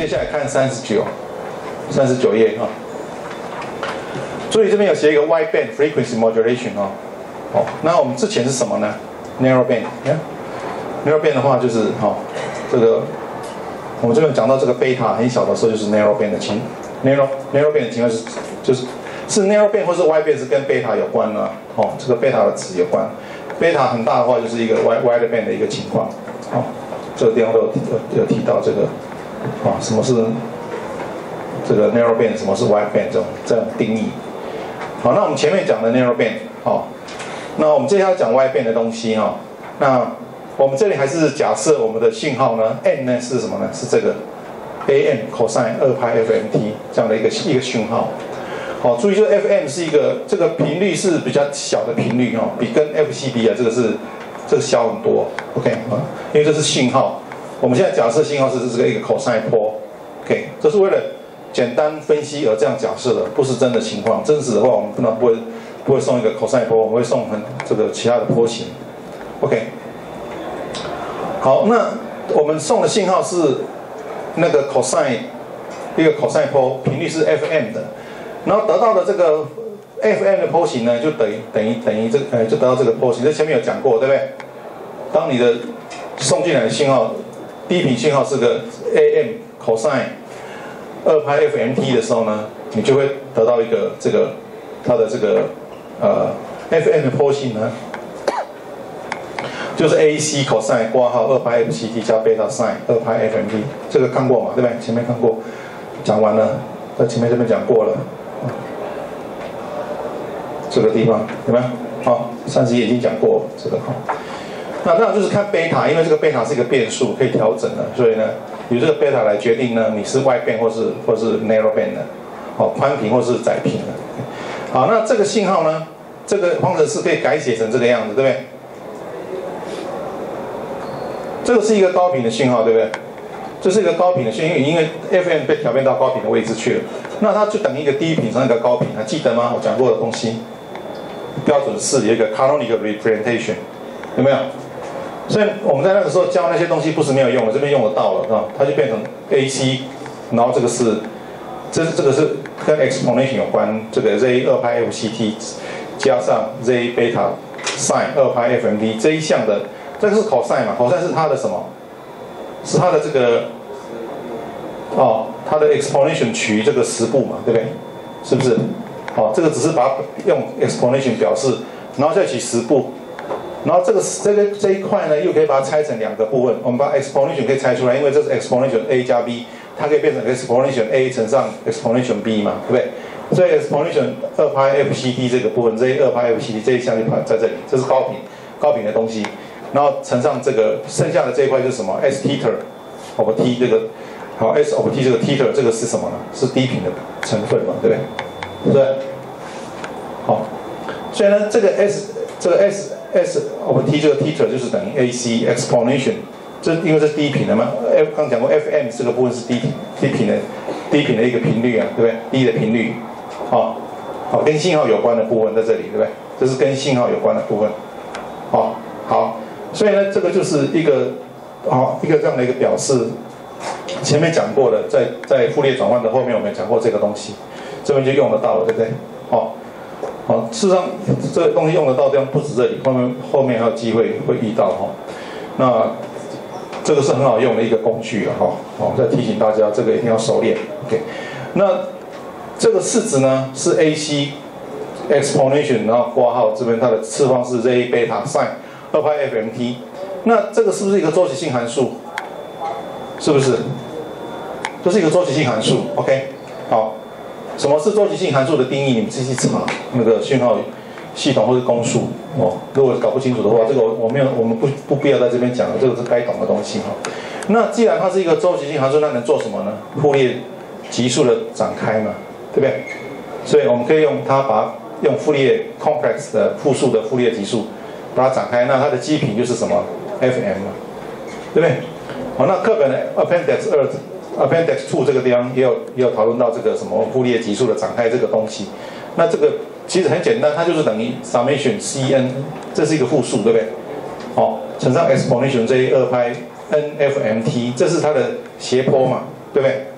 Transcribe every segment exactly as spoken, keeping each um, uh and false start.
接下来看三十九，三十九页哈。注意这边有写一个 wide band frequency modulation 哦。哦，那我们之前是什么呢 ？narrow band。narrow band 的话就是哈、哦，这个我们这边讲到这个贝塔很小的时候就是 narrow band 的情 narrow narrow band 的情况是就是是 narrow band 或是 wide band 是跟贝塔有关呢、啊。哦，这个贝塔的值有关。贝塔很大的话就是一个 wide wide band 的一个情况。哦，这个地方都有有有提到这个啊、哦，什么是这个 narrow band， 什么是 wide band 这种这种定义。好，那我们前面讲的 narrow band， 好、哦，那我们接下来讲 wide band 的东西哈、哦。那我们这里还是假设我们的信号呢 ，n 呢是什么呢？是这个 a m cosine 二派 f m t 这样的一个一个讯号。好、哦，注意，就 f m 是一个这个频率是比较小的频率哦，比跟 f c 比啊，这个是这个小很多。OK 啊，因为这是信号。我们现在假设信号是这个一个 cosine 波 ，OK， 这是为了简单分析而这样假设的，不是真的情况。真实的话，我们不能不会不会送一个 cosine 波，我们会送很这个其他的波形。OK。好，那我们送的信号是那个 cosine 一个 cosine 波，频率是 f m 的，然后得到的这个 f m 的波形呢，就等于等于等于这呃就得到这个波形。这前面有讲过，对不对？当你的送进来的信号低频信号是个 a m cosine 二派 f m t 的时候呢，你就会得到一个这个它的这个呃 f m 的波形呢。就是 A C cosine 括号二派 F C T 加贝塔 sin 二派 F M T， 这个看过嘛？对不对？前面看过，讲完了，在前面这边讲过了。这个地方有没有？好，三十页已经讲过这个哈。那当然就是看贝塔，因为这个贝塔是一个变数，可以调整的，所以呢，以这个贝塔来决定呢，你是 wide band 或是或是 narrow band 的，哦，宽频或是窄频的。好，那这个信号呢，这个方程式可以改写成这个样子，对不对？这个是一个高频的信号，对不对？这是一个高频的信号，因为 F M 被调变到高频的位置去了，那它就等于一个低频乘一个高频，还记得吗？我讲过的东西，标准式有一个 canonic representation， 有没有？所以我们在那个时候教那些东西不是没有用的，这边用得到了，啊，它就变成 A C， 然后这个是，这这个是跟 explanation 有关，这个 Z 二派 F C T 加上 Z 贝塔 sin 二派 F M T 这一项的。这个是 cosine 嘛 ，cosine 是它的什么？是它的这个，哦，它的 exponential 取这个十步嘛，对不对？是不是？哦，这个只是把它用 exponential 表示，然后再取十步，然后这个这个这一块呢，又可以把它拆成两个部分。我们把 exponential 可以拆出来，因为这是 exponential a 加 b， 它可以变成 exponential a 乘上 exponential b 嘛，对不对？所以 exponential 二派 F C T 这个部分，这二派 F C T 这一项就在这里，这是高频高频的东西。然后乘上这个剩下的这一块就是什么 ？S theta over t 这个，好 S over t 这个 theta 这个是什么呢？是低频的成分嘛，对不对？对不对？好，所以呢，这个 S 这个 S S over t 这个 theta 就是等于 A C exponential， 这因为这是低频的嘛。F 刚讲过 F M 这个部分是低低频的低频的一个频率啊，对不对？低的频率，好，好跟信号有关的部分在这里，对不对？这是跟信号有关的部分，好，好。所以呢，这个就是一个，哦，一个这样的一个表示。前面讲过的，在在傅立叶转换的后面，我们讲过这个东西，这边就用得到了，对不对？好，好，事实上这个东西用得到，地方不止这里，后面后面还有机会会遇到哈。那这个是很好用的一个工具啊，哈，好，再提醒大家，这个一定要熟练。OK， 那这个式子呢是 A C exponential， 然后括号这边它的次方是 Z 贝塔 sin 二派 F M T， 那这个是不是一个周期性函数？是不是？这是一个周期性函数 ，OK？ 好，什么是周期性函数的定义？你们自己查那个讯号系统或是公数哦。如果搞不清楚的话，这个我没有，我们不不必要在这边讲了，这个是该懂的东西哈。那既然它是一个周期性函数，那能做什么呢？傅立叶级数的展开嘛，对不对？所以我们可以用它把用傅立叶 complex 的复数的傅立叶级数把它展开，那它的基频就是什么 F M 嘛，对不对？好，那课本的 Appendix 二、Appendix 二这个地方也有也有讨论到这个什么傅立叶级数的展开这个东西。那这个其实很简单，它就是等于 summation C N， 这是一个复数，对不对？好，乘上 exponential J 二派 N F M T， 这是它的斜坡嘛，对不对？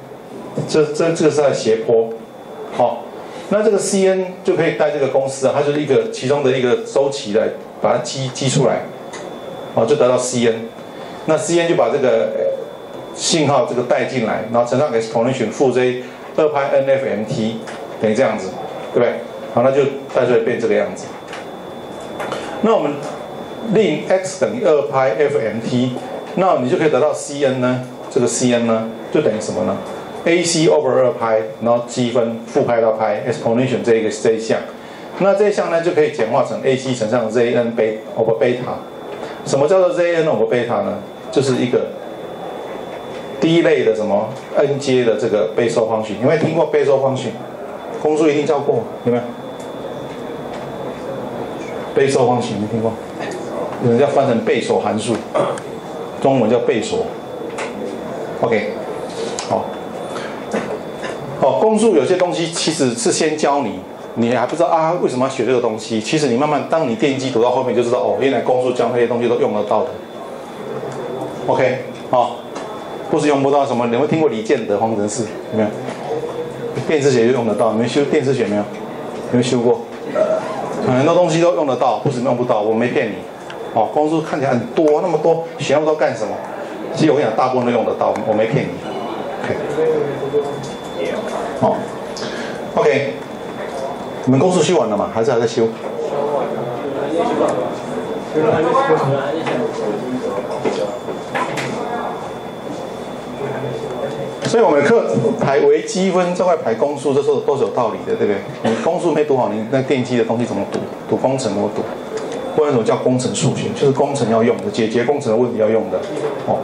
这这这个是它的斜坡，好、哦，那这个 C N 就可以带这个公式啊，它就是一个其中的一个周期来把它积积出来，好、哦，就得到 C N， 那 C N 就把这个信号这个带进来，然后乘上 exponential 负 J 二派 N F M T 等于这样子，对不对？好，那就带出来变这个样子。那我们令 x 等于二派 F M T， 那你就可以得到 C N 呢，这个 C N 呢就等于什么呢 ？A C over 二派，然后积分负派到派 exponential 这一个这一项，那这一项呢就可以简化成 A C 乘上 Z N 贝 over 贝塔。什么叫做 Z N over 贝塔呢？就是一个第一类的什么 n 阶的这个倍受方程，有没有听过倍受方程？公数一定教过，有没有？倍受方程没听过？有人要翻成倍索函数，中文叫倍索。OK， 好，哦，公数有些东西其实是先教你，你还不知道啊为什么要学这个东西。其实你慢慢当你电机读到后面就知道，哦，原来公数教那些东西都用得到的。OK， 好、哦，不是用不到什么，你有没有听过李建德方程式？有没有？电磁学就用得到，你们修电磁学没有？有没有修过？很多东西都用得到，不是用不到，我没骗你。哦，公数看起来很多，那么多，学那么多干什么？其实我跟你讲，大部分都用得到，我没骗你。OK， 好、哦、，OK， 你们公数修完了吗？还是还在修？所以我们课排微积分，再来排公数，这时候都是有道理的，对不对？你公数没读好，你那电机的东西怎么读？读工程怎么读？或者什么叫工程数学？就是工程要用的，解决工程的问题要用的。哦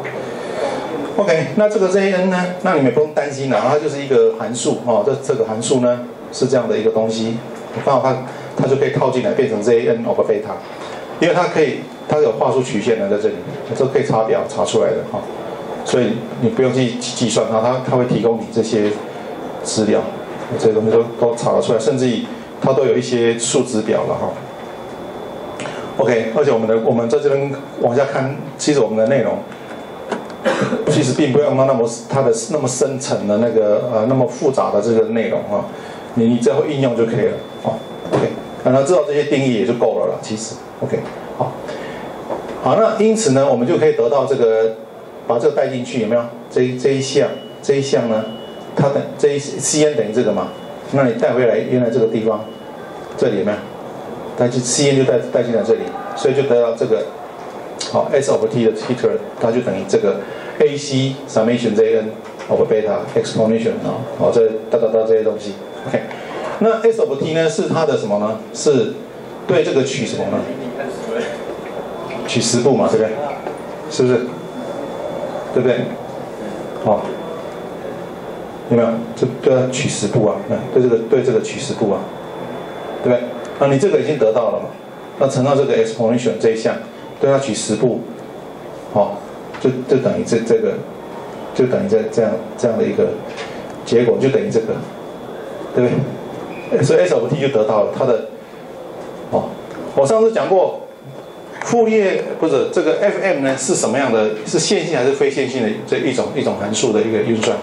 ，OK， 那这个 Z N 呢？那你们也不用担心了，它就是一个函数哦。这这个函数呢是这样的一个东西，刚好它它就可以套进来变成 Z N over 贝塔，因为它可以它有画出曲线的在这里，这可以查表查出来的哈。哦，所以你不用去计算它，它它会提供你这些资料，这些东西都都查得出来，甚至于它都有一些数值表了哈。OK， 而且我们的我们在这边往下看，其实我们的内容其实并不用到那么它的那么深层的那个呃那么复杂的这个内容啊，你你只要应用就可以了哦。OK， 然后知道这些定义也就够了啦，其实 OK 好，好，那因此呢，我们就可以得到这个。把这个带进去有没有？这一这一项这一项呢，它等这一 C N 等于这个嘛？那你带回来原来这个地方，这里有没有？带进 C N 就带带进来这里，所以就得到这个好 S over T 的 Titer， 它就等于这个 A C summation Z N over beta exponential 啊，好，这哒哒哒这些东西。OK， 那 S over T 呢是它的什么呢？是对这个取什么呢？取实部嘛，对不对？是不是？对不对？好、哦，有没有？这对它取实部啊，对这个对这个取实部啊，对不对？那你这个已经得到了嘛？那乘到这个 exponential 这一项，对它取实部，好、哦，就就等于这这个，就等于这这样这样的一个结果，就等于这个，对不对？所以 S over T 就得到了它的，哦，我上次讲过。傅立叶不是这个 F M 呢是什么样的？是线性还是非线性的这一种一种函数的一个运算？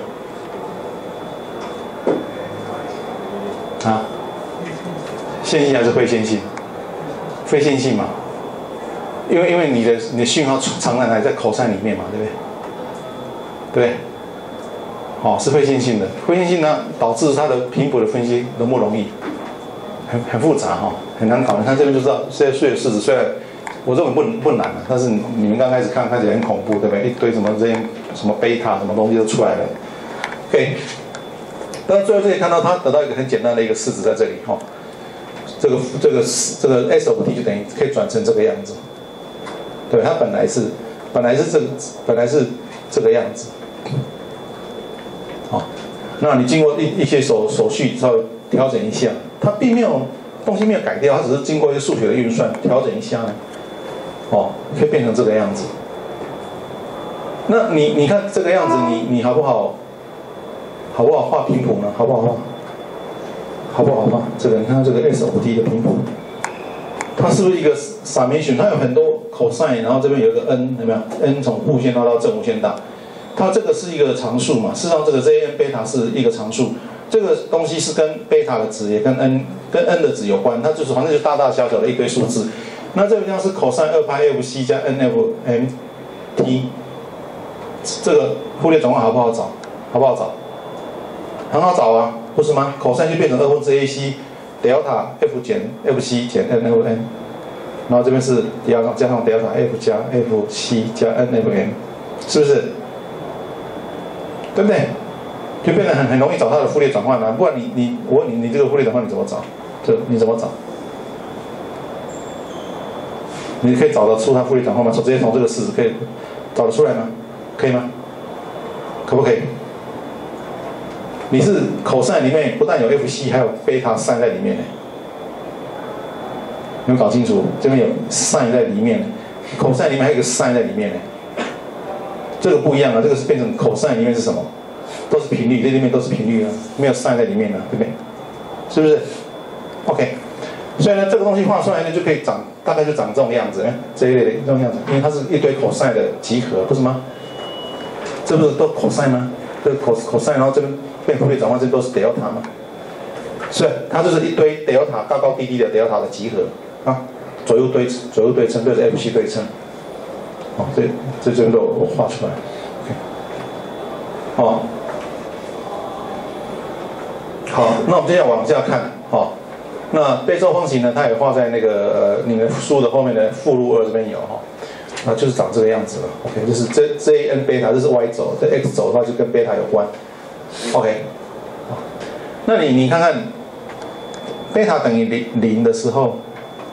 啊，线性还是非线性？非线性嘛，因为因为你的你的讯号常常还在口散里面嘛，对不对？对不对？哦，是非线性的，非线性呢导致它的频谱的分析容不容易？很很复杂哈、哦，很难搞。你看这边就知道，现在数学式子虽然。我认为不不难了，但是你们刚开始看看起来很恐怖，对不对？一堆什么这些什么贝塔什么东西都出来了。OK， 但是最后这里看到它得到一个很简单的一个式子在这里哈、哦，这个这个这个 S over T 就等于可以转成这个样子，对，它本来是本来是这个本来是这个样子，好、哦，那你经过一一些手手续稍微调整一下，它并没有东西没有改掉，它只是经过一些数学的运算调整一下呢。哦，可以变成这个样子。那你你看这个样子，你你好不好？好不好画频谱呢？好不好画？好不好画？这个你看这个 S over T 的频谱，它是不是一个 summation？ 它有很多 cosine， 然后这边有一个 n， 有没有 ？n 从负线拉到正无限大， 它这个是一个常数嘛，事实上这个 Zn 贝塔是一个常数，这个东西是跟贝塔的值也跟 n 跟 n 的值有关，它就是反正就大大小小的一堆数字。那这个地方是 cos 二派 f c 加 n f m t， 这个傅立叶转换好不好找？好不好找？很好找啊，不是吗 ？cos 就变成二分之 ac delta f 减 fc 减 n f n， 然后这边是加上加上 delta f 加 fc 加 n f m， 是不是？对不对？就变得很很容易找它的傅立叶转换了、啊。不然你你我问你，你这个傅立叶转换你怎么找？这你怎么找？你可以找得出它傅立叶转换吗？直接从这个式子可以找得出来吗？可以吗？可不可以？你是 cos 里面不但有 fc， 还有贝塔 sin 在里面呢。有没有搞清楚？这边有 sin 在里面 ，cos 里面还有一个 sin 在里面呢。这个不一样啊，这个是变成 cos 里面是什么？都是频率，这里面都是频率啊，没有 sin 在里面啊，对不对？是不是 ？OK。所以呢，这个东西画出来呢，就可以长，大概就长这种样子，这一类的这种样子，因为它是一堆 cos 的集合，不是吗？这不是都 cos 吗？这个 cos cos， 然后这边变傅立叶转换，这都是 delta 吗？是，它就是一堆 delta 高高低低的 delta 的集合啊，左右对左右对称，对着 fc 对称。哦，这这这边都我画出来 ，OK。好，好，那我们接下来往下看，好。那贝洲方形呢，它也画在那个呃你们书的后面的附录二这边有哈，啊就是长这个样子了。OK， 就是 J J n 贝塔，这是 y 轴，这 x 轴的话就跟贝塔有关。OK， 那你你看看，贝塔等于零零的时候，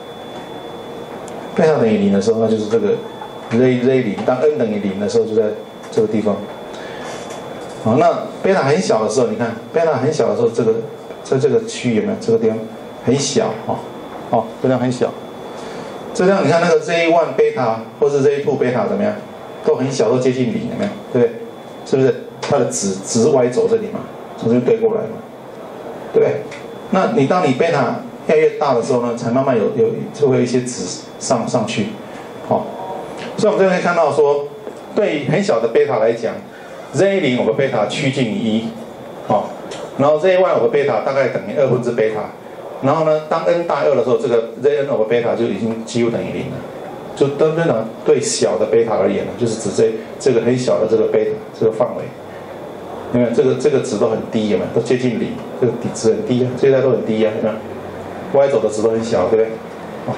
贝塔等于零的时候，那就是这个 z z 零，当 n 等于零的时候就在这个地方。好，那贝塔很小的时候，你看贝塔很小的时候，这个在这个区域有没有这个地方？很小哦，哦，这样很小。这样你看那个 Z 一 贝塔或是 Z 二 贝塔怎么样？都很小，都接近零，有没有？对不对？是不是？它的值值是 y 轴这里嘛，从这边对过来嘛，对不对？那你当你贝塔越来越大的时候呢，才慢慢有有就会有一些值上上去，好、哦。所以我们这边可以看到说，对很小的贝塔来讲 ，Z 零 我们贝塔趋近于一，好，然后 Z 一 我们贝塔大概等于二分之贝塔。然后呢，当 n 大二的时候，这个 Zn over 贝塔就已经几乎等于零了。就当然对小的贝塔而言呢，就是指这这个很小的这个贝塔这个范围，因为这个这个值都很低，有没有？都接近零，这个底值很低啊，这些都很低啊，有没有 ？y 轴的值都很小，对不对？哦，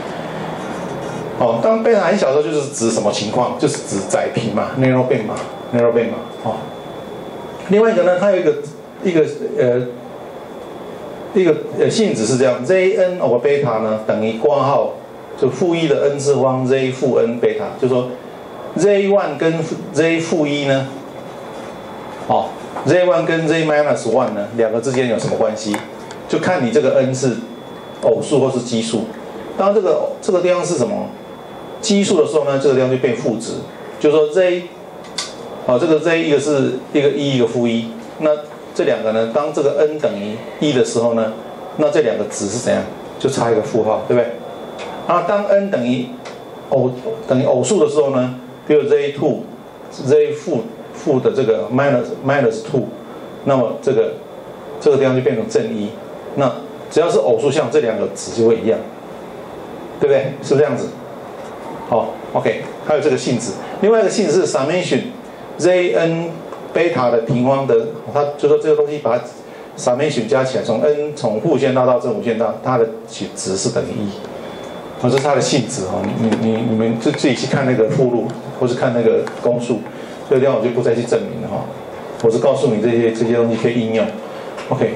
哦，当贝塔很小的时候，就是指什么情况？就是指窄频嘛 ，narrow band 嘛 ，narrow band 嘛，哦。另外一个呢，它有一个一个呃。一个呃性质是这样 ，Zn over 贝塔呢等于括号就负一的 n 次方 z 负 n 贝塔，就说 z 一 跟 z 负一呢，哦 ，z 一 跟 z minus 一呢两个之间有什么关系？就看你这个 n 是偶数或是奇数。当这个这个地方是什么奇数的时候呢，这个地方就变负值，就是说 z， 哦，这个 z 一个是一个一，一个负一，那。这两个呢，当这个 n 等于一的时候呢，那这两个值是怎样？就差一个负号，对不对？啊，当 n 等于偶等于偶数的时候呢，比如 z 二 z 负负的这个 minus minus 二，那么这个这个地方就变成正一。那只要是偶数项，这两个值就会一样，对不对？是不是这样子？好 ，OK， 还有这个性质，另外一个性质是 summation Zn。贝塔的平方的，它就说这个东西把它 summation 加起来，从 n 从负线大到正无限大，它的值是等于一，这是它的性质哦。你你你们就自己去看那个附录，或是看那个公数，这个地方我就不再去证明了哈。我是告诉你这些这些东西可以应用 ，OK。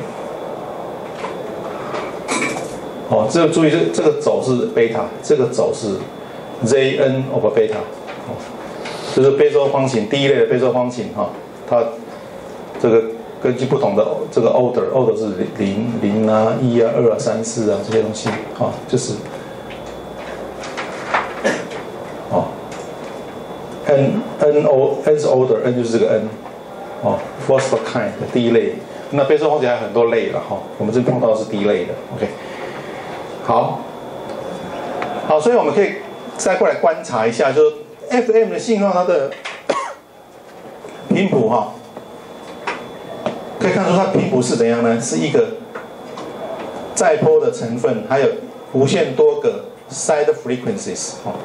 好，这个注意这这个轴是贝塔，这个轴是 Zn over 贝塔，哦，这是贝洲方形第一类的贝洲方形哈。它这个根据不同的这个 order，order 是零零啊、一啊、二啊、三四啊这些东西啊，就是哦 ，n n o n 是 order，n 就是这个 n， 哦 ，first of kind 第一类。那贝洲方形还有很多类了哈，我们这碰到的是第一类的 ，OK。好，好，所以我们可以再过来观察一下，就是 F M 的信号它的频谱哈，可以看出它频谱是怎样呢？是一个载波的成分，还有无限多个 side frequencies 哦。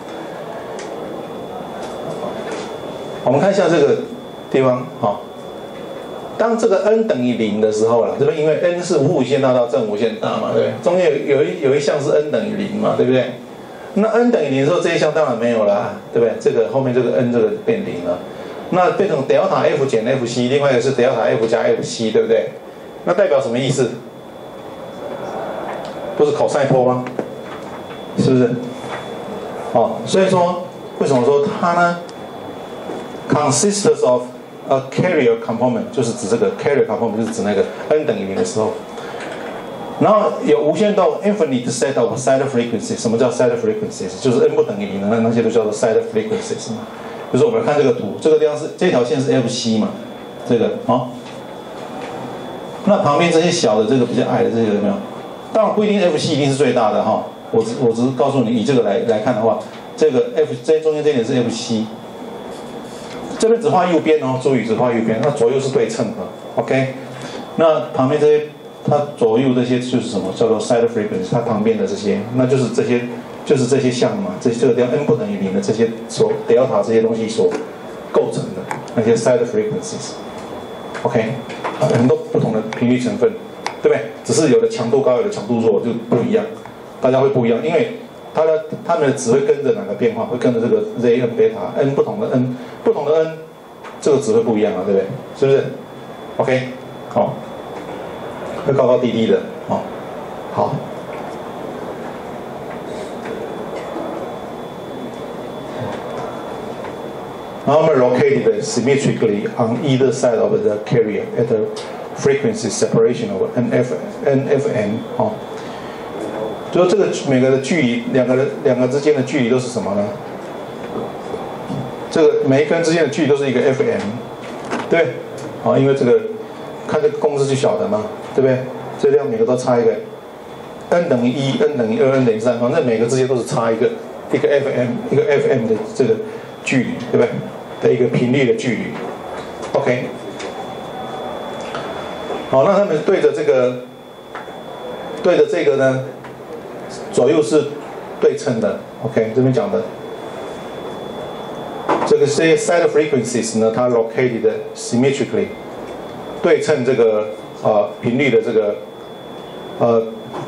我们看一下这个地方哈，当这个 n 等于零的时候了，这边因为 n 是负无限大到正无限大嘛，对不对？中间有有一有一项是 n 等于零嘛，对不对？那 n 等于零的时候，这一项当然没有了，对不对？这个后面这个 n 这个变零了，那变成 delta f 减 fc， 另外一个是 delta f 加 fc， 对不对？那代表什么意思？不是 cosine 波吗？是不是？哦，所以说为什么说它呢 ？consists of a carrier component， 就是指这个 carrier component， 就是指那个 n 等于零的时候。然后有无限到 infinite set of side frequencies。什么叫 side frequencies？ 就是 n 不等于零的那那些都叫做 side frequencies 嘛。就是我们看这个图，这个地方是这条线是 F C 嘛，这个啊、哦。那旁边这些小的，这个比较矮的这些有没有？当然不一定 F C 一定是最大的哈。我只我只是告诉你，以这个来来看的话，这个 F 这中间这点是 F C。这边只画右边哦，注意只画右边，那左右是对称的 ，OK？ 那旁边这些。它左右这些就是什么叫做 side frequency， 它旁边的这些，那就是这些，就是这些项嘛，这这个地方 n 不等于零的这些所 delta 这些东西所构成的那些 side frequencies，OK， 很多不同的频率成分，对不对？只是有的强度高，有的强度弱，就不一样，大家会不一样，因为它的它们的值会跟着哪个变化，会跟着这个 z n beta n 不同的 n 不同的 n， 这个值会不一样啊，对不对？是不是 ？OK， 好。会高高低低的，哦，好。然后我们 located symmetrically on either side of the carrier at a frequency separation of n f n f m 哦，就说这个每个的距离，两个人两个之间的距离都是什么呢？这个每一根之间的距离都是一个 f m， 对，好、哦，因为这个看这个公式就晓得嘛。对不对？这地方每个都差一个 n 等于一 ，n 等于二 ，n 等于三，反正每个之间都是差一个一个 f m， 一个 f m 的这个距离，对不对？的一个频率的距离 ，OK。好，那他们对着这个，对着这个呢，左右是对称的 ，OK。这边讲的，这个这些 side frequencies 呢，它 located symmetrically， 对称这个。呃，频率的这个，呃，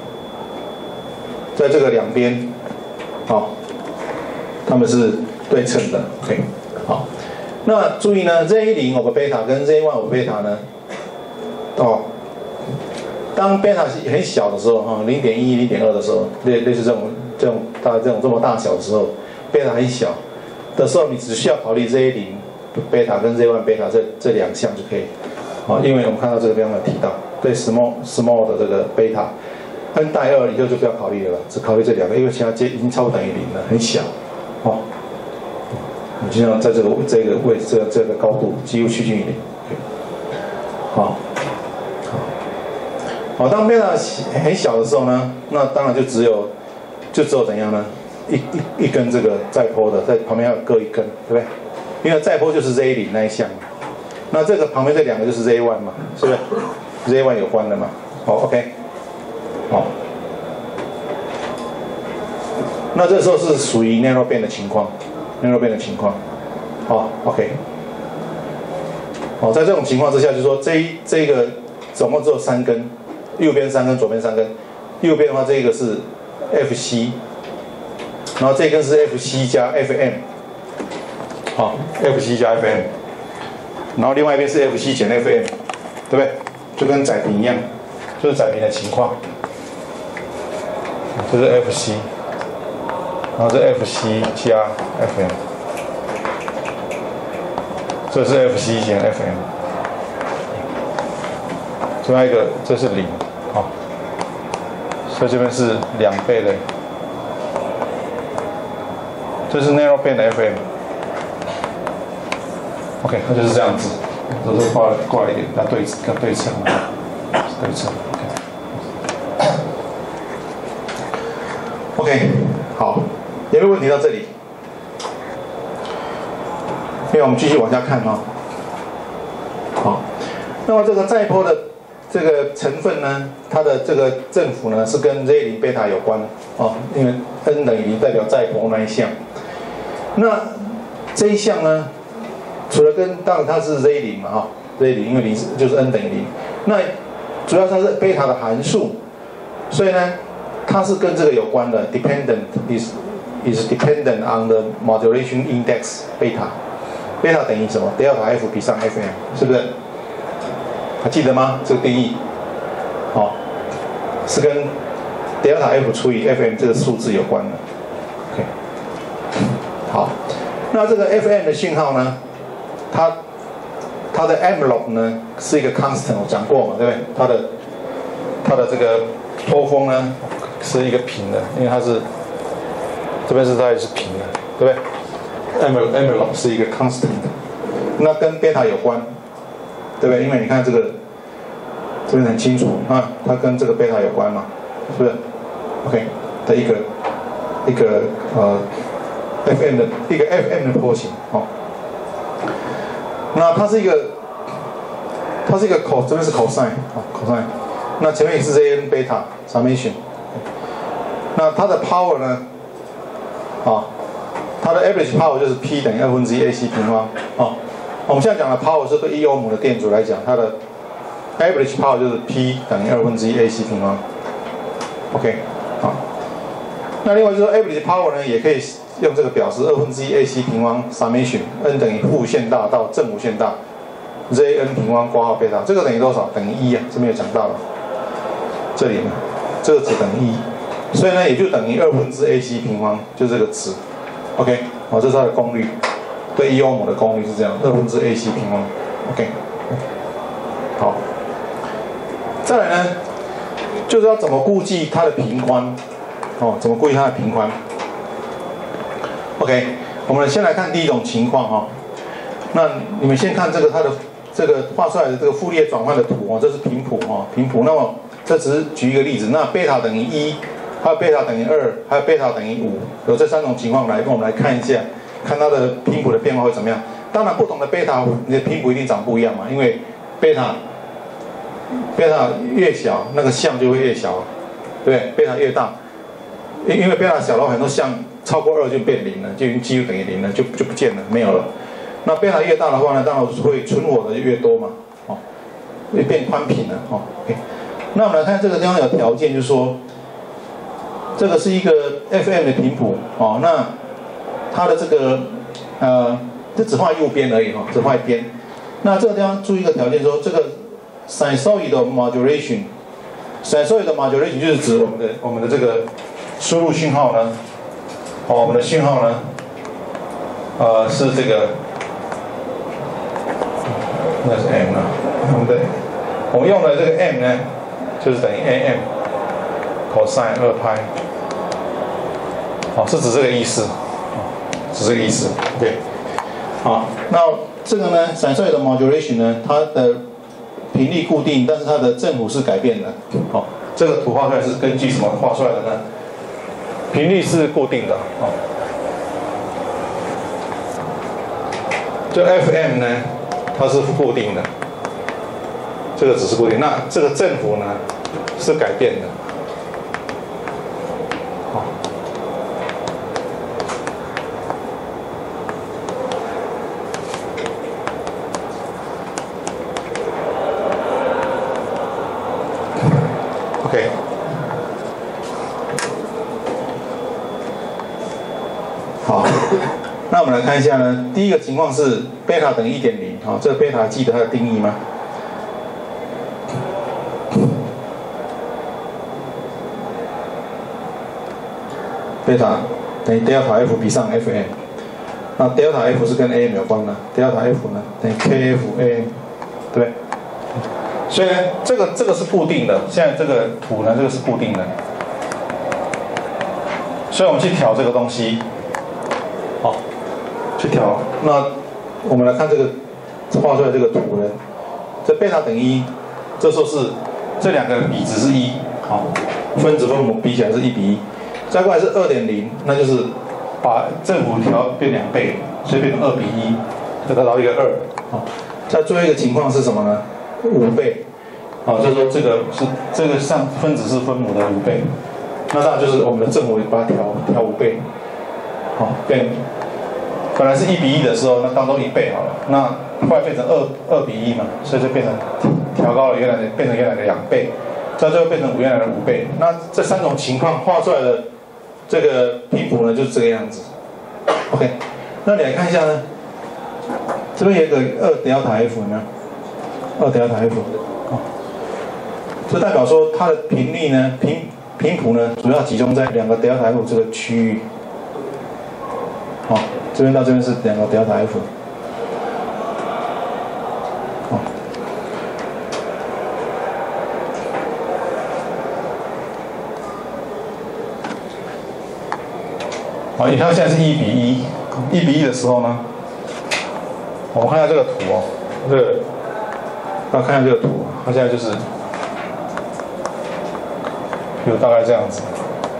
在这个两边，好、哦，它们是对称的 ，OK， 好，那注意呢 ，Z 零 over beta 跟 Z 一 over beta 呢，哦，当 beta 很小的时候，哈、哦，零点一、零点二的时候，类类似这种这种大这种这么大小的时候 ，beta 很小的时候，你只需要考虑 Z 零 beta 跟 Z 一 beta 这这两项就可以。啊，因为我们看到这个地方有提到，对 small small 的这个 beta n 大于二以后就不要考虑了，只考虑这两个，因为其他接已经超等于零了，很小，哦，你就像在这个这个位置这个这个高度几乎趋近于零，好，好，当 beta 很小的时候呢，那当然就只有就只有怎样呢？一一一根这个载波的，在旁边要各一根，对不对？因为载波就是 Z 零那一项嘛。那这个旁边这两个就是 Z 一 嘛，是不是 ？Z 一 有关的嘛？好 ，OK， 好。那这时候是属于 narrow band 的情况 ，narrow band 的情况，好 ，OK。好，在这种情况之下，就是说这一这个总共只有三根，右边三根，左边三根。右边的话，这一个是 F C， 然后这一根是 F C 加 F M， 好 ，F C 加 F M。然后另外一边是 F C 减 F M， 对不对？就跟载频一样，就是载频的情况。这是 F C， 然后这 F C 加 F M， 这是 F C 减 F M， 另外一个这是零，好，所以这边是两倍的，这是 narrow band 的 F M。OK， 那就是这样子，都是画挂一点，要对要对称，对称。OK， 好，有没有问题到这里？因为我们继续往下看哈、哦。 好，那么这个载波的这个成分呢，它的这个振幅呢是跟 Z 零贝塔有关哦，因为 n 等于零代表载波那一项。那这一项呢，除了跟当然它是 Z 零嘛哈 ，Z 零因为零就是 n 等于零，那主要它是贝塔的函数，所以呢，它是跟这个有关的 ，dependent is is dependent on the modulation index 贝塔，贝塔等于什么 ？delta F 比上 F M， 是不是？还记得吗？这个定义，哦，是跟 delta F 除以 F M 这个数字有关的。OK， 好，那这个 F M 的信号呢，它它的 envelope 呢是一个 constant， 我讲过嘛，对不对？它的它的这个波峰呢是一个平的，因为它是这边是它也是平的，对不对 ？envelope envelope 是一个 constant， 那跟贝塔有关。对不对？因为你看这个这边很清楚啊，它跟这个贝塔有关嘛，是不是 ？OK 的一个一个呃 F M 的一个 F M 的波形哦。那它是一个它是一个 cos， 这边是 cosine 啊 cosine， 那前面也是 Zn 贝塔 summation。那它的 power 呢？啊，它的 average power 就是 P 等于二分之一 A C 平方啊。我们现在讲的 power 是对一欧姆的电阻来讲，它的 average power 就是 P 等于二分之一 A C 平方。OK， 好。那另外就是说 average power 呢，也可以用这个表示二分之一 A C 平方 summation n 等于负无限大到正无限大 Zn 平方括号贝塔，这个等于多少？等于一啊，这边有讲到了。这里呢，这个值等于一，所以呢也就等于二分之 A C 平方，就这个值。OK， 好，这是它的功率。对一欧姆的功率是这样，二分之 A C 平方 ，OK， 好，再来呢，就是要怎么估计它的频宽，哦，怎么估计它的频宽 ？OK， 我们先来看第一种情况哈、哦，那你们先看这个它的这个画出来的这个傅立叶转换的图哦，这是频谱哦，频谱。那么这只是举一个例子，那贝塔等于一，还有贝塔等于二，还有贝塔等于五，有这三种情况来，我们来看一下。看它的频谱的变化会怎么样？当然，不同的贝塔，你的频谱一定长不一样嘛，因为贝塔贝塔越小，那个项就会越小，对不对？贝塔越大，因为贝塔小了，很多项超过二就变零了，就已经几乎等于零了，就就不见了，没有了。那贝塔越大的话呢，当然会存活的就越多嘛，哦，会变宽频了，哦 ，OK。那我们来看这个地方有条件，就是说，这个是一个 F M 的频谱，哦，那它的这个呃，这只画右边而已哈，只画一边。那这个地方注意一个条件说，这个 sinusoid 的 modulation，sinusoid 的 modulation 就是指我们的我们的这个输入讯号呢，哦，我们的讯号呢，呃，是这个，那是 m 啊，我们的我们用的这个 m 呢，就是等于 am cosine 二派，哦，是指这个意思。是这个意思 ，OK， 好，那这个呢 ，sinusoid 的 modulation 呢，它的频率固定，但是它的振幅是改变的。好，这个图画出来是根据什么画出来的呢？频率是固定的，哦，这 F M 呢，它是固定的，这个只是固定，那这个振幅呢是改变的。OK， 好，那我们来看一下呢。第一个情况是贝塔等于 一点零，啊，这个贝塔记得它的定义吗？贝塔等于 delta F 比上 F M， 那 delta F 是跟 A M 有关的 ，delta F 呢等于 K F A M， 对不对？所以呢，这个这个是固定的，现在这个图呢，这个是固定的，所以我们去调这个东西，好，去调。那我们来看这个画出来这个图呢，这贝塔等于一，这时候是这两个比值是一，好，分子分母比起来是一比一，再过来是二点零，那就是把振幅调变两倍，所以变成二比一，就得到一个二，好。 再最后一个情况是什么呢？五倍，好、哦，就是说这个是这个上分子是分母的五倍，那当然就是我们的正母把它调调五倍，好、哦，变本来是一比一的时候，那当做一倍好了，那后来变成二二比一嘛，所以就变成调高了原来的变成原来的两倍，再最后变成原来的五倍。那这三种情况画出来的这个频谱呢，就是这个样子。OK， 那你来看一下呢，这边有一个二 delta f 有没有？二 delta f， 哦，这代表说它的频率呢，频频谱呢，主要集中在两个 delta f 这个区域。好、哦，这边到这边是两个 delta f。好、哦，好，你看现在是一比一，一比一的时候呢，我们看一下这个图哦，这个。大家看一下这个图，它现在就是，有大概这样子。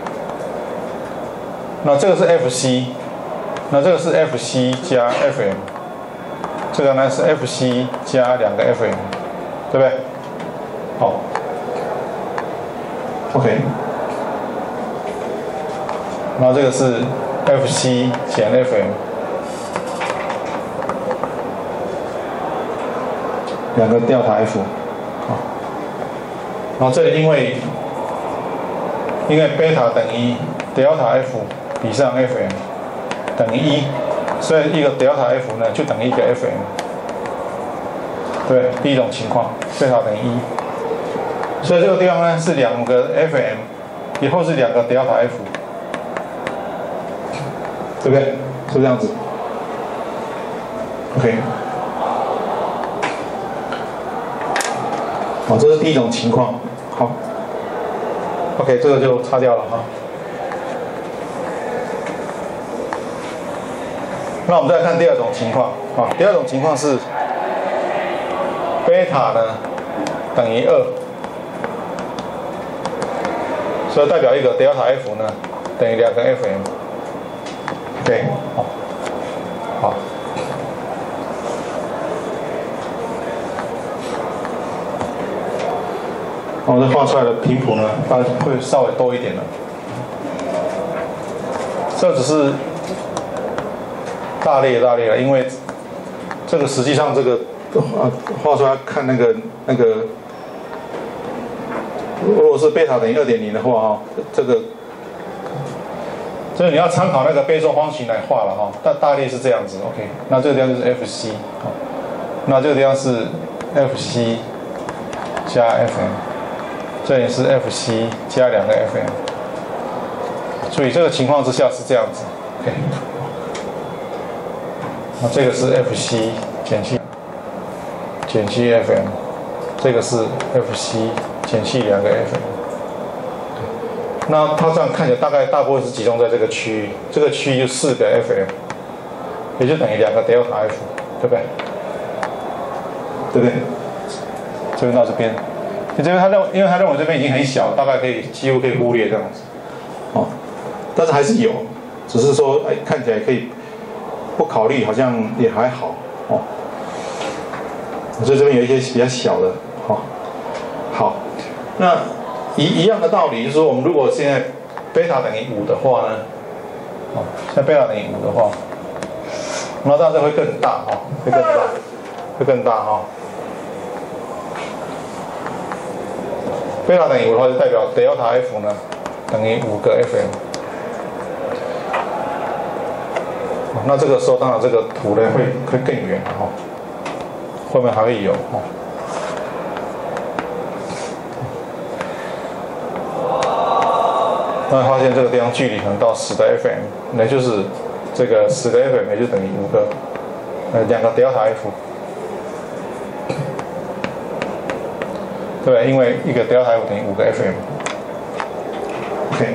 那这个是 F C， 那这个是 F C 加 F M， 这个呢是 F C 加两个 F M， 对不对？好 ，OK。然后这个是 F C 减 F M。两个 delta f， 好，然后这里因为因为贝塔等于 delta f 比上 fm 等于一，所以一个 delta f 呢就等于一个 fm， 对，第一种情况，贝塔等于一，所以这个地方呢是两个 fm， 以后是两个 delta f， 对不对？是不是这样子 ？OK。好，这是第一种情况。好 ，OK， 这个就擦掉了哈。那我们再看第二种情况啊，第二种情况是贝塔呢等于二，所以代表一个 delta f 呢等于两个 fm。OK， 好，好。我们画出来的频谱呢，大概会稍微多一点了。这只是大列大列了，因为这个实际上这个啊画出来看那个那个，如果是贝塔等于二点零的话啊，这个这个你要参考那个贝松方形来画了哈。但大列是这样子 ，OK。那这个地方就是 F C， 那这个地方是 F C 加 F M。这里是 F C 加两个 F M， 所以这个情况之下是这样子 ，OK。那这个是 F C 减去减去 F M， 这个是 F C 减去两个 F M。那它这样看起来大概大部分是集中在这个区域，这个区域就四个 F M， 也就等于两个 delta F， 对不对？对不对？这边到这边。这边他认，因为他认为这边已经很小，大概可以几乎可以忽略这样子，哦，但是还是有，只是说哎看起来可以不考虑，好像也还好哦。所以这边有一些比较小的，好、哦，好，那一一样的道理，就是说我们如果现在贝塔等于五的话呢，哦，现在贝塔等于五的话，那当然会更大哈、哦，会更大，会更大哈。哦贝塔等于五的话，就代表 delta f 呢等于五个 fm。那这个时候，当然这个图呢会会更远哈，后面还会有哈。那发现这个地方距离可能到十的 fm， 那就是这个十个 fm 也就等于五个呃两个 delta f。对，因为一个 delta f 等于五个 fm。OK，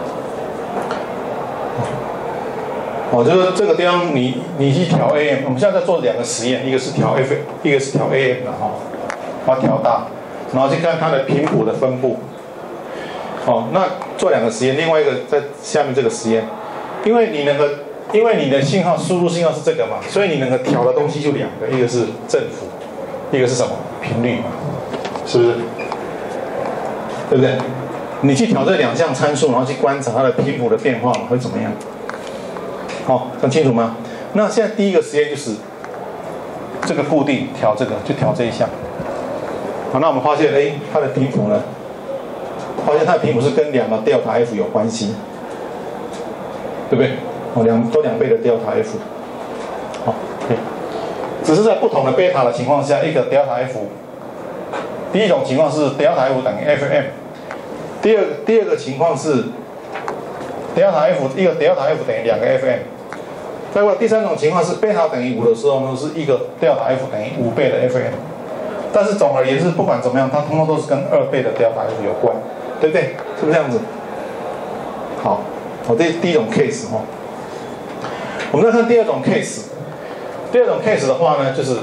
哦，就是这个地方你你去调 A M， 我们现在在做两个实验，一个是调 F， 一个是调 A M 的哈，把它调大，然后去看它的频谱的分布。哦，那做两个实验，另外一个在下面这个实验，因为你能够，因为你的信号输入信号是这个嘛，所以你能够调的东西就两个，一个是正负， 一个是什么？频率嘛，是不是？对不对？你去调这两项参数，然后去观察它的频谱的变化会怎么样？好，很清楚吗？那现在第一个实验就是这个固定调这个，就调这一项。好，那我们发现，哎，它的频谱呢？发现它的频谱是跟两个 delta F 有关系，对不对？哦，两都两倍的 delta F。好 ，OK。只是在不同的贝塔的情况下，一个 delta F， 第一种情况是 delta F 等于 F M， 第二第二个情况是 delta F 一个 delta F 等于两个 F M。再过来第三种情况是贝塔等于五的时候呢，是一个 delta F 等于五倍的 F M。但是总而言之，不管怎么样，它通通都是跟二倍的 delta F 有关，对不对？是不是这样子？好，好，这是第一种 case 哦。我们再看第二种 case。第二种 case 的话呢，就是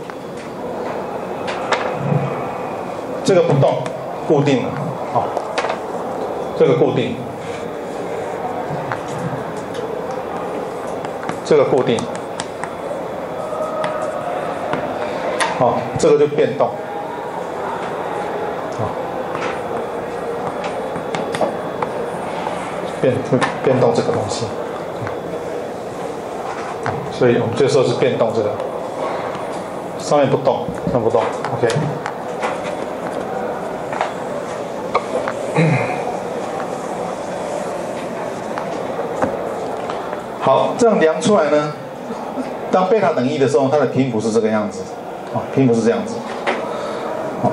这个不动，固定了，好，这个固定，这个固定。好，这个就变动，好，变变动这个东西，所以我们这时候是变动这个，上面不动，上面不动 ，OK。好，这样量出来呢，当贝塔等于一的时候，它的频谱是这个样子。啊，频谱是这样子。好，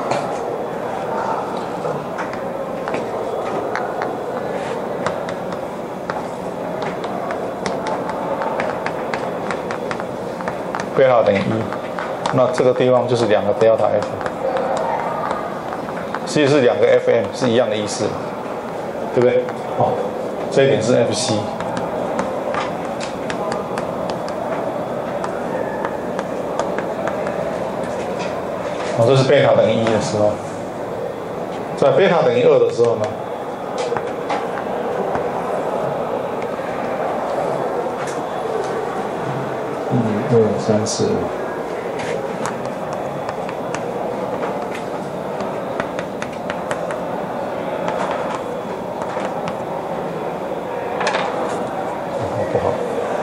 贝塔等于一，那这个地方就是两个 delta F， 其实是两个 F M 是一样的意思，对不对？好，这一点是 F C。哦，这是贝塔等于一的时候，在贝塔等于二的时候呢，一、二、三、四、五，不好。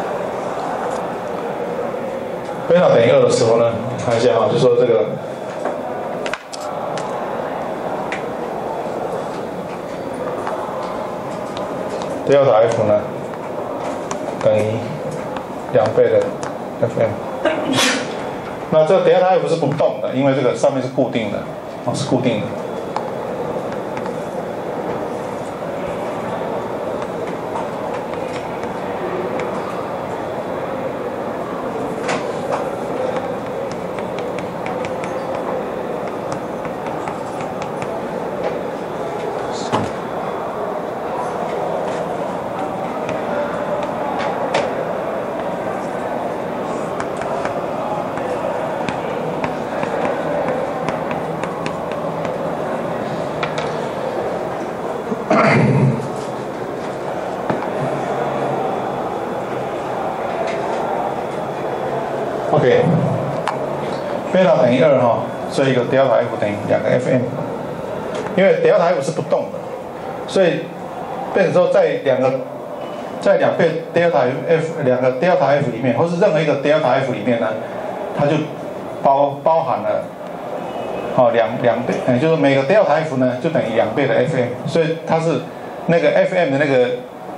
贝塔等于二的时候呢，看一下啊，就说这个。delta F 呢等于两倍的 F M， 那这 delta F 是不动的，因为这个上面是固定的，哦，是固定的。OK， 贝塔等于二哈，所以一个 delta F 等于两个 F M， 因为 delta F 是不动的，所以变成说在两个在两倍 delta F 两个 delta F 里面，或是任何一个 delta F 里面呢，它就包包含了好两两倍，嗯，就是每个 delta F 呢就等于两倍的 F M， 所以它是那个 F M 的那个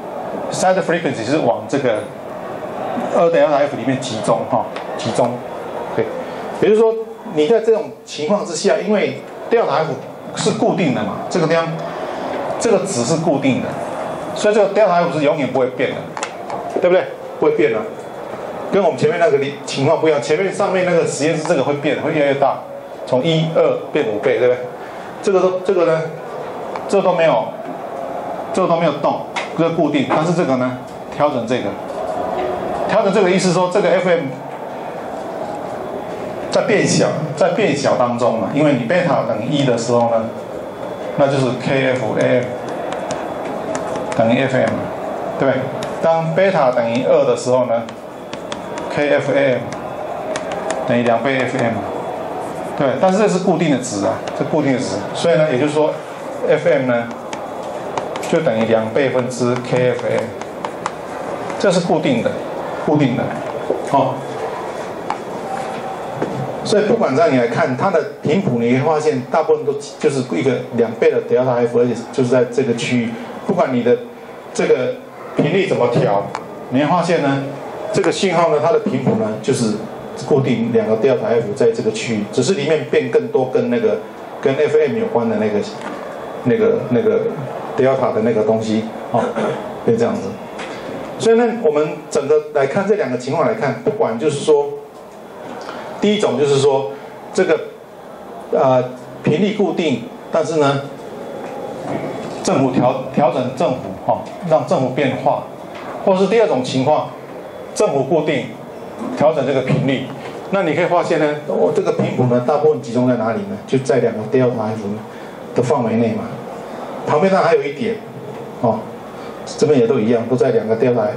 side frequency 是往这个二 delta F 里面集中哈。集中，对，也就是说，你在这种情况之下，因为 delta F 是固定的嘛，这个地方这个值是固定的，所以这个 delta F 是永远不会变的，对不对？不会变的，跟我们前面那个情况不一样。前面上面那个实验室这个会变，会越来越大，从一、二变五倍，对不对？这个都这个呢，这个都没有，这个都没有动，这个固定，但是这个呢，调整这个，调整这个意思说这个 F M。在变小，在变小当中嘛，因为你贝塔等于一的时候呢，那就是 K F A M 等于 F M， 对不对？当贝塔等于二的时候呢 ，K F A M 等于两倍 F M， 对，但是这是固定的值啊，这固定的值，所以呢，也就是说 ，F M 呢就等于两倍分之 K F M， 这是固定的，固定的，好、哦。所以不管让你来看它的频谱，你会发现大部分都就是一个两倍的 delta F， 而且就是在这个区域，不管你的这个频率怎么调，你会发现呢，这个信号呢，它的频谱呢就是固定两个 delta F 在这个区域，只是里面变更多跟那个跟 F M 有关的那个那个那个 delta 的那个东西，哦，变这样子。所以呢，我们整个来看这两个情况来看，不管就是说。第一种就是说，这个呃频率固定，但是呢，振幅调调整振幅哈、哦，让振幅变化，或是第二种情况，振幅固定，调整这个频率。那你可以发现呢，我、哦、这个频谱呢，大部分集中在哪里呢？就在两个 delta F 的范围内嘛。旁边呢还有一点，哦，这边也都一样，都在两个 delta。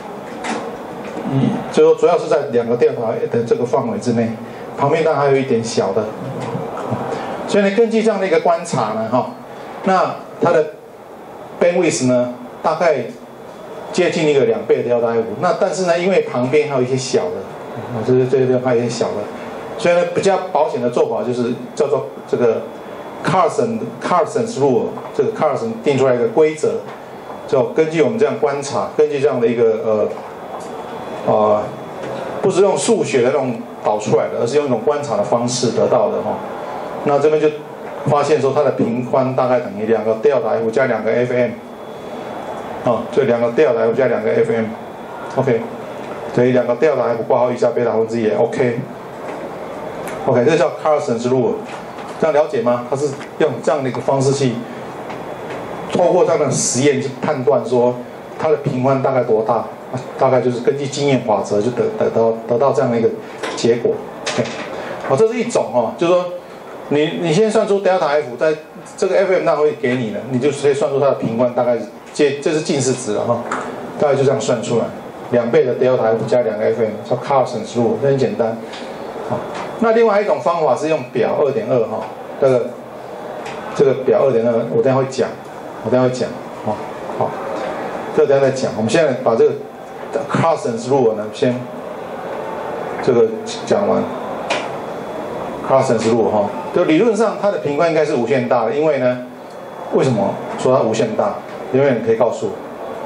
就说主要是在两个调查的这个范围之内，旁边当然还有一点小的，所以呢，根据这样的一个观察呢，哈，那它的 bandwidth 呢，大概接近一个两倍的 delta F， 那但是呢，因为旁边还有一些小的，这是这个地方还有一些小的，所以呢，比较保险的做法就是叫做这个 Carson Carson's rule， 这个 Carson 定出来一个规则，就根据我们这样观察，根据这样的一个呃。呃，不是用数学的那种导出来的，而是用一种观察的方式得到的哈、哦。那这边就发现说，它的频宽大概等于两个 delta F 加两个 F M， 哦，就两个 delta F 加两个 F M，OK， 等于两个 delta F 括号一加贝塔分之一 ，OK，OK， 这叫 Carson's rule， 这样了解吗？它是用这样的一个方式去透过这样的实验去判断说它的频宽大概多大。大概就是根据经验法则，就得得到得到这样的一个结果。好，这是一种哦，就是说你你先算出 delta F， 在这个 F M 那会给你的，你就可以算出它的频宽大概接这是近似值了哈、哦，大概就这样算出来，两倍的 delta F 加两个 F M， 叫 Carson's rule， 这很简单。好，那另外一种方法是用表 二点二 哈，这个这个表 二点二， 我等下会讲，我等下会讲，好、哦，好，这个等下再讲，我们现在把这个。Carson's rule 呢，先这个讲完。Carson's rule 哈，就理论上它的频宽应该是无限大的，因为呢，为什么说它无限大？有没有人可以告诉我？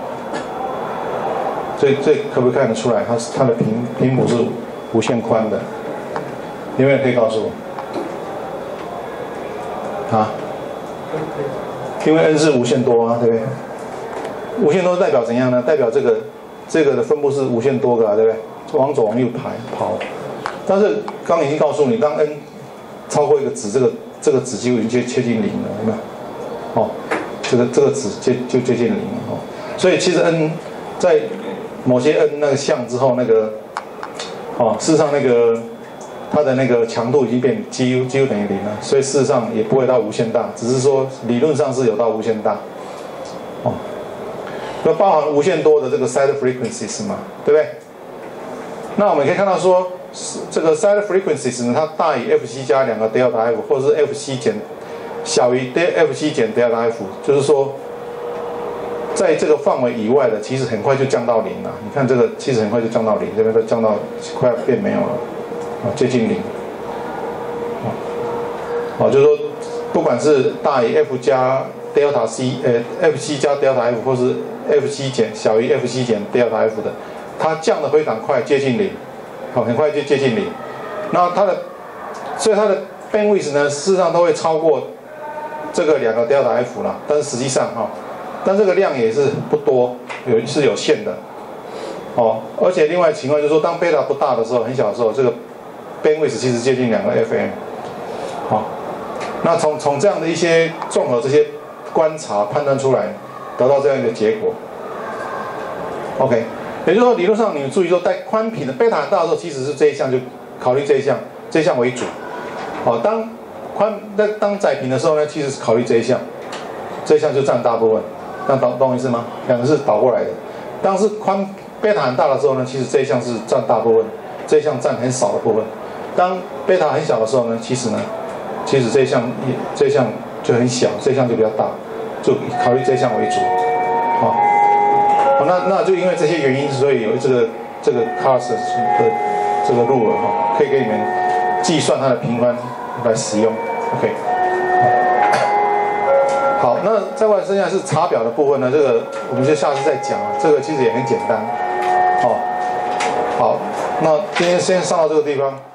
这这可不可以看得出来？它是它的频频谱是无限宽的？有没有人可以告诉我？啊？因为 n 是无限多啊，对不对？无限多代表怎样呢？代表这个。这个的分布是无限多个啊，对不对？往左往右排跑，但是刚刚已经告诉你，当 n 超过一个值，这个这个值就已经接接近零了，有没有？哦，这个这个值接就接近零了哦。所以其实 n 在某些 n 那个项之后，那个哦，事实上那个它的那个强度已经变几乎几乎等于零了，所以事实上也不会到无限大，只是说理论上是有到无限大，哦。那包含无限多的这个 side frequencies 嘛，对不对？那我们可以看到说，这个 side frequencies 呢，它大于 F C 加两个 delta F， 或者是 F C 减小于 F C 减 delta F， 就是说，在这个范围以外的，其实很快就降到零了。你看这个，其实很快就降到零，这边都降到快要变没有了，啊，接近零。啊，就是说，不管是大于 F 加 delta C， 呃 ，F C 加 delta F， 或是 F C 减小于 F C 减 delta F 的，它降得非常快，接近零，好，很快就接近零。那它的，所以它的 bandwidth 呢，事实上都会超过这个两个 delta F 啦。但是实际上哈，但这个量也是不多，有是有限的，哦。而且另外情况就是说，当贝塔不大的时候，很小的时候，这个 bandwidth 其实接近两个 F M， 好。那从从这样的一些综合这些观察判断出来，得到这样一个结果。OK， 也就是说，理论上你们注意说，在宽频的贝塔很大的时候，其实是这一项就考虑这一项，这一项为主。好，当宽在当窄频的时候呢，其实是考虑这一项，这一项就占大部分。这样懂懂我意思吗？两个是倒过来的。当是宽贝塔很大的时候呢，其实这一项是占大部分，这一项占很少的部分。 当贝塔很小的时候呢，其实呢，其实这一项这一项就很小，这一项就比较大，就考虑这一项为主。好，好，那那就因为这些原因，所以有这个这个 Cars 的这个 rule 哈，可以给你们计算它的频宽来使用。OK。好，那再过来剩下是查表的部分呢，这个我们就下次再讲啊。这个其实也很简单。好，好，那今天先上到这个地方。